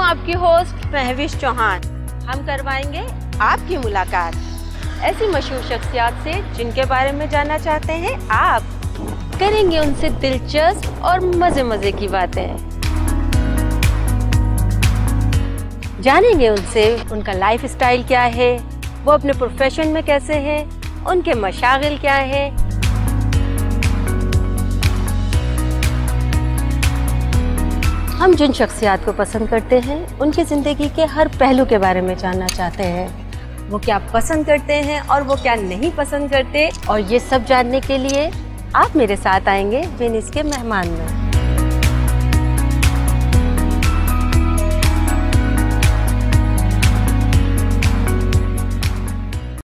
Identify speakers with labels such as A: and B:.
A: आपकी होस्ट महविश चौहान। हम करवाएंगे आपकी मुलाकात ऐसी मशहूर शख्सियत से जिनके बारे में जानना चाहते हैं आप। करेंगे उनसे दिलचस्प और मजे मजे की बातें। जानेंगे उनसे उनका लाइफ स्टाइल क्या है, वो अपने प्रोफेशन में कैसे हैं, उनके मशागिल क्या है। हम जिन शख्सियत को पसंद करते हैं उनकी ज़िंदगी के हर पहलू के बारे में जानना चाहते हैं। वो क्या पसंद करते हैं और वो क्या नहीं पसंद करते, और ये सब जानने के लिए आप मेरे साथ आएंगे वेनिस के मेहमान में।